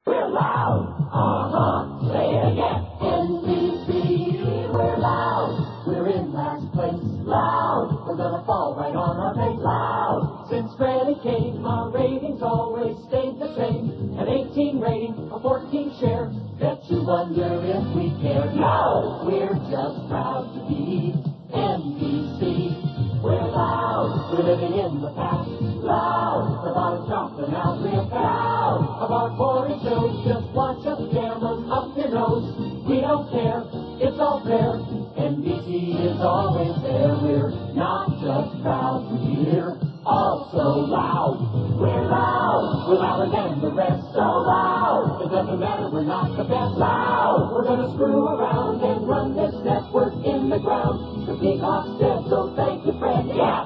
We're loud. Say it again. NBC, we're loud. We're in last place. Loud. We're gonna fall right on our face. Loud. Since Freddie came, our ratings always stayed the same. An 18 rating, a 14 share. Bet you wonder if we care. No, we're just proud to be NBC. We're loud. We're living in the past. Loud. The bottom's dropping out real fast. About 40 shows, just watch us jam them up your nose. We don't care, it's all fair. NBC is always there. We're not just proud to hear, also loud. We're loud, we're louder than the rest. So loud, it doesn't matter, we're not the best. Loud, we're gonna screw around and run this network in the ground. The peacock's dead, so thank you, Fred. Yeah.